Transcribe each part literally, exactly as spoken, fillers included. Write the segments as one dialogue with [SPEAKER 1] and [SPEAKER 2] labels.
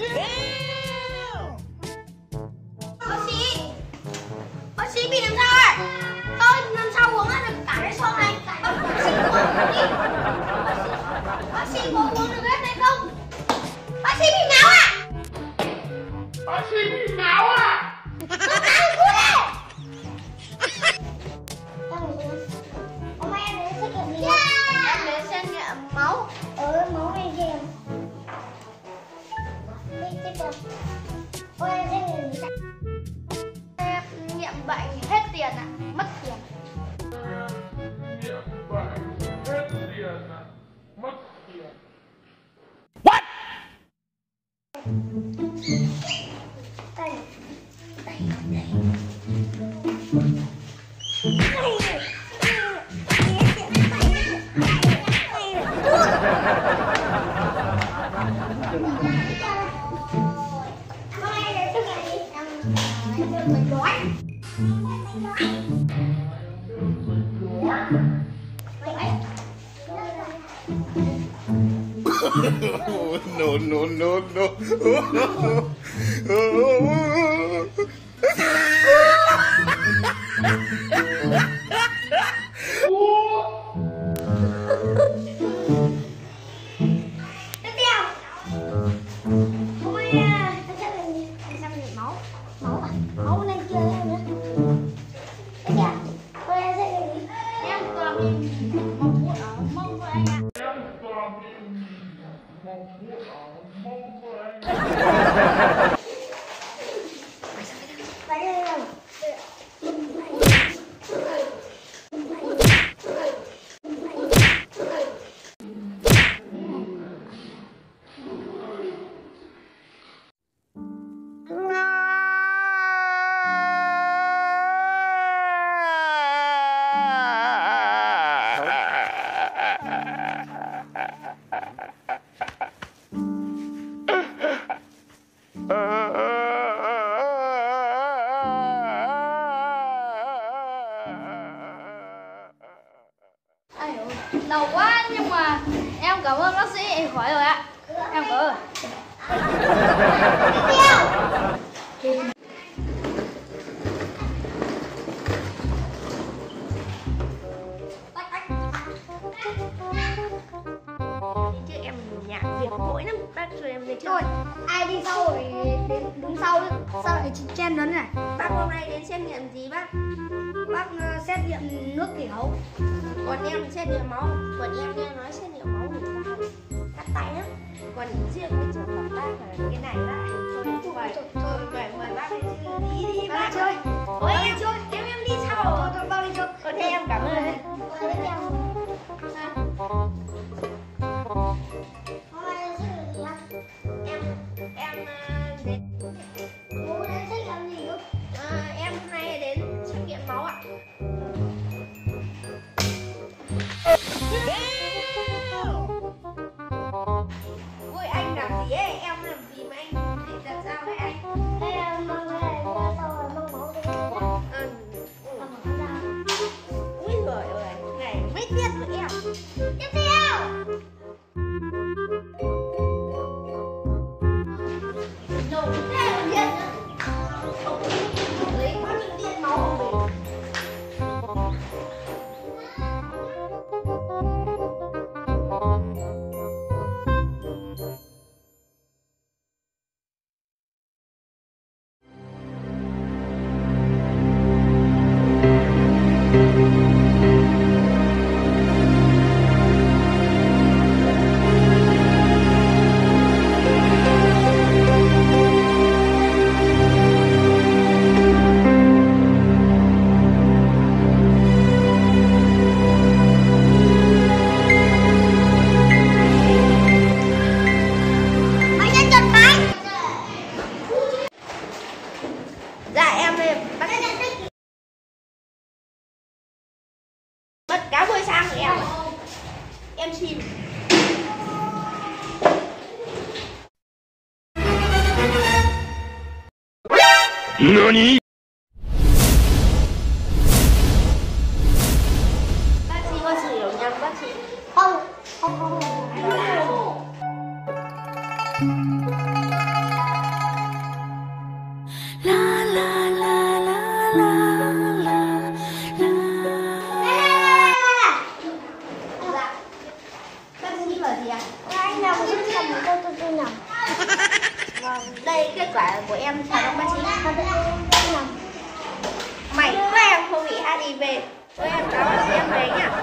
[SPEAKER 1] Bác sĩ, bác sĩ bị làm sao rồi? Tôi làm sao uống hết được cả cái son này? Bác sĩ uống đi. Bác sĩ có uống được hết hay không? Bác sĩ bị não à?
[SPEAKER 2] Bác sĩ bị não à?
[SPEAKER 1] Nó cắn cút đi. Hôm nay em đến xét nghiệm gì? Em đến xét nghiệm máu. Ừ, máu này kìa. Đi tiếp tục. Ôi, em xét nghiệm gì? Em nghiệm bệnh hết tiền ạ, à? Mất tiền.
[SPEAKER 2] Nghiệm bệnh hết tiền à? Mất tiền.
[SPEAKER 3] What?
[SPEAKER 1] Đây. Đây, đây.
[SPEAKER 3] No, no, no, no.
[SPEAKER 1] Tiếp theo. Hôm nay ta sẽ làm gì? Em sẽ làm máu. Máu à? Máu lên kia em nữa. Tiếp theo. Hôm nay sẽ làm gì? Em toàn bị móng vuốt ở mông của anh ạ.
[SPEAKER 2] Em toàn bị móng vuốt ở mông của anh.
[SPEAKER 1] Phải đây nào. Đau quá nhưng mà em cảm ơn bác sĩ, em khỏi rồi ạ. Em cảm ơn. Tiếp theo.
[SPEAKER 4] Chứ em nhạc việc mỗi lắm, bác cho em lên
[SPEAKER 1] Rồi, ai đi sau rồi đến đứng sau đấy. Sao lại chen lấn này?
[SPEAKER 4] Bác hôm nay đến xét nghiệm gì bác?
[SPEAKER 1] Bác uh, xét nghiệm nước tiểu.
[SPEAKER 4] Còn em xét nghiệm máu. Còn em nghe nói xét nghiệm máu thì cắt tay á. Còn riêng cái trường hợp bác là cái này bác. Thôi, mời, thôi, mời, mời bác đi đi đi bác
[SPEAKER 1] chơi.
[SPEAKER 4] Ôi em chơi, em em đi sau.
[SPEAKER 1] Thôi, thôi, bao đi chơi.
[SPEAKER 4] Còn thế em cảm ơn.
[SPEAKER 1] Tiếp theo. Hôm nay xét nghiệm gì ạ?
[SPEAKER 4] Em, em uh, đến,
[SPEAKER 1] Bố đến xét nghiệm gì nữa?
[SPEAKER 4] uh, em hôm nay đến xét nghiệm máu ạ. Ôi anh làm gì ấy, em làm gì mà anh bị làm sao đấy anh?
[SPEAKER 1] Thế em mang cái này ra sau rồi mang máu cho em nhé.
[SPEAKER 4] Ừ.
[SPEAKER 1] Làm ở ra.
[SPEAKER 4] Úi giời ơi, ngày mấy tiết với em.
[SPEAKER 1] Tiếp theo. Đầu tiên là điện nữa.
[SPEAKER 4] Lấy bao nhiêu điện máu của mình.
[SPEAKER 1] Anh nhanh chọn cái.
[SPEAKER 4] Dạ em đây, bác mất cả buổi sáng của em. Em xin.
[SPEAKER 3] Nani?
[SPEAKER 4] Bác sĩ có sử dụng nhầm bác sĩ.
[SPEAKER 1] Không, không, không. Không.
[SPEAKER 4] em chào các bạn chị.
[SPEAKER 1] Chào tụi em làm.
[SPEAKER 4] Mày các em không bị hát i vê. Tụi em chào bạn chị em về nhá.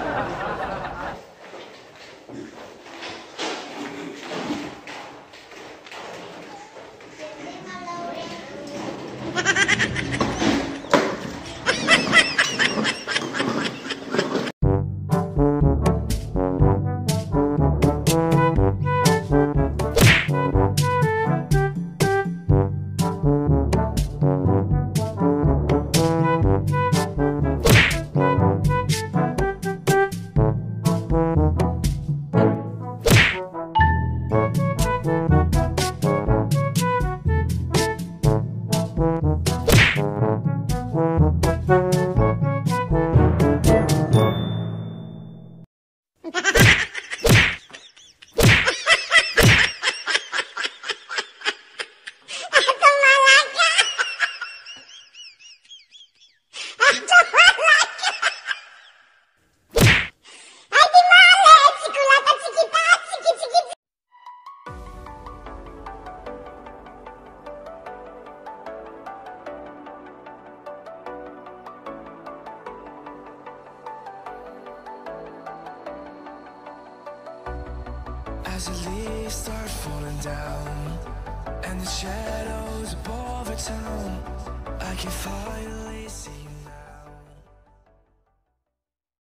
[SPEAKER 5] As the leaves start falling down and the shadows above the town, I can finally